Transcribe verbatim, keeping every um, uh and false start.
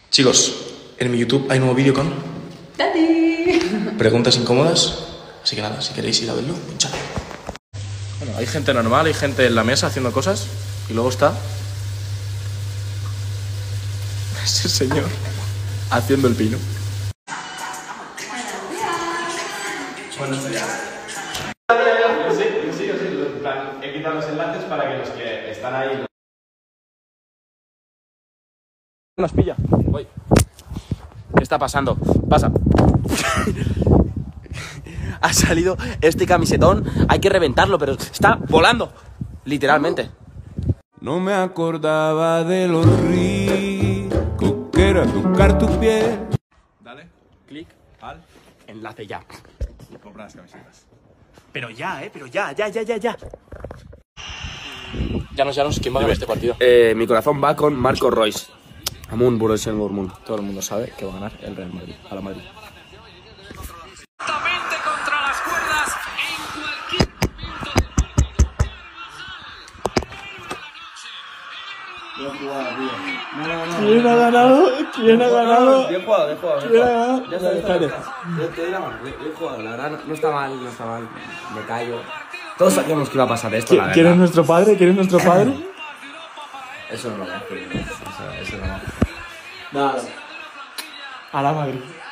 Chicos, en mi YouTube hay nuevo vídeo con ¡Tati! preguntas incómodas. Así que nada, si queréis ir a verlo, pinchad. Bueno, hay gente normal, hay gente en la mesa haciendo cosas. Y luego está ese señor haciendo el pino. Bueno, ya. Yo sí, yo sí, yo sí. En plan, he quitado los enlaces para que los que están ahí... Nos pilla. Voy. ¿Qué está pasando? Pasa. Ha salido este camisetón. Hay que reventarlo, pero está volando. Literalmente. No me acordaba de lo rico que era tocar tu piel. Dale, clic al Enlace ya. comprar las camisetas. Pero ya, eh, pero ya, ya, ya, ya, ya. Llanos, Llanos, ¿quién va a ganar este partido? Eh, mi corazón va con Marco Royce. Amun, Borussia Dortmund. Todo el mundo sabe que va a ganar el Real Madrid, a la Madrid. Exactamente contra las cuerdas en cualquier momento. ¿Quién ha ganado? ¿Quién ha ganado? Bien jugado, bien jugado. ¿Quién ha ganado? Ya está, ya está, ya está. Yo te doy la mano, bien bien jugado. La verdad, no, no está mal, no está mal. Me callo. Todos sabíamos que iba a pasar esto, la verdad. ¿Quién es nuestro padre? ¿Quién es nuestro padre? Eso no lo voy a decir. Eso, eso no. Nada. A la Madrid.